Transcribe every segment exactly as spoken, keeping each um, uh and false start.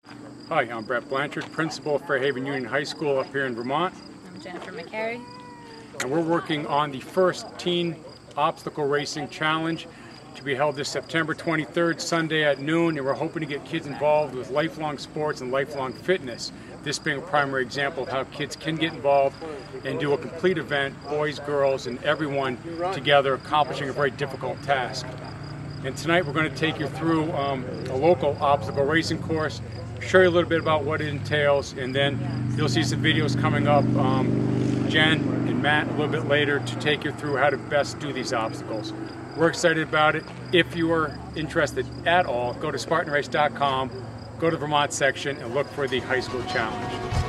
Hi, I'm Brett Blanchard, principal of Fairhaven Union High School up here in Vermont. I'm Jennifer McCary. And we're working on the first teen obstacle racing challenge to be held this September twenty-third, Sunday at noon, and we're hoping to get kids involved with lifelong sports and lifelong fitness. This being a primary example of how kids can get involved and do a complete event, boys, girls, and everyone together accomplishing a very difficult task. And tonight we're going to take you through um, a local obstacle racing course, show you a little bit about what it entails, and then you'll see some videos coming up, um, Jen and Matt a little bit later, to take you through how to best do these obstacles. We're excited about it. If you are interested at all, go to Spartan race dot com, go to the Vermont section, and look for the high school challenge.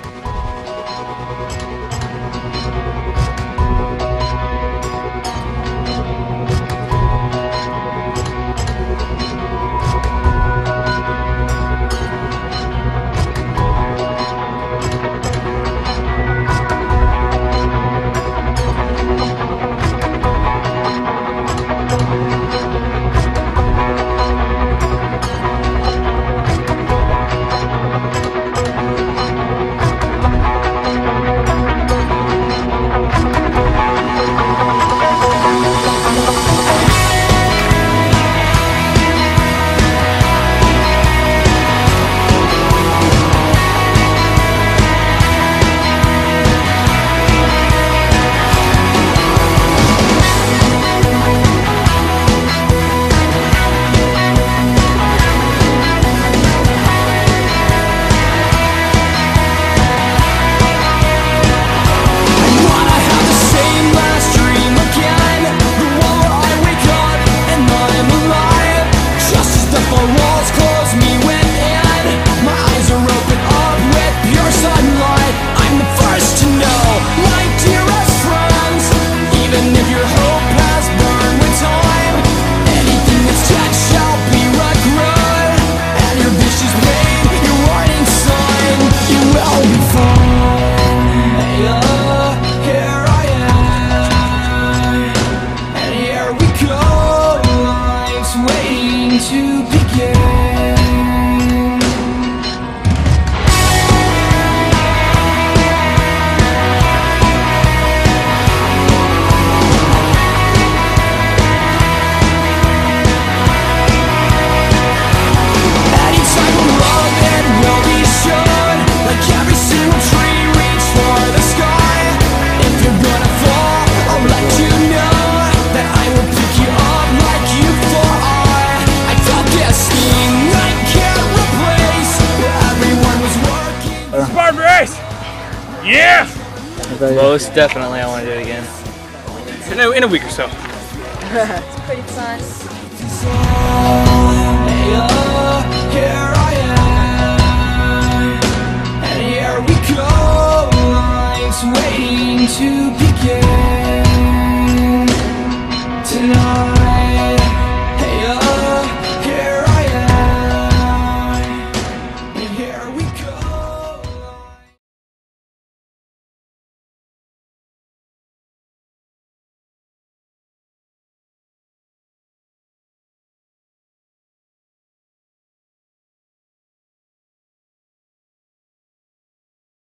To begin. Any type of love that will be shown, like every single tree reach for the sky. If you're gonna fall, I'll let you know that I will pick you up like you for Spartan race! Yeah! Most definitely, I want to do it again. In a, in a week or so. It's pretty fun. Here I am, and here we go, lines waiting to begin.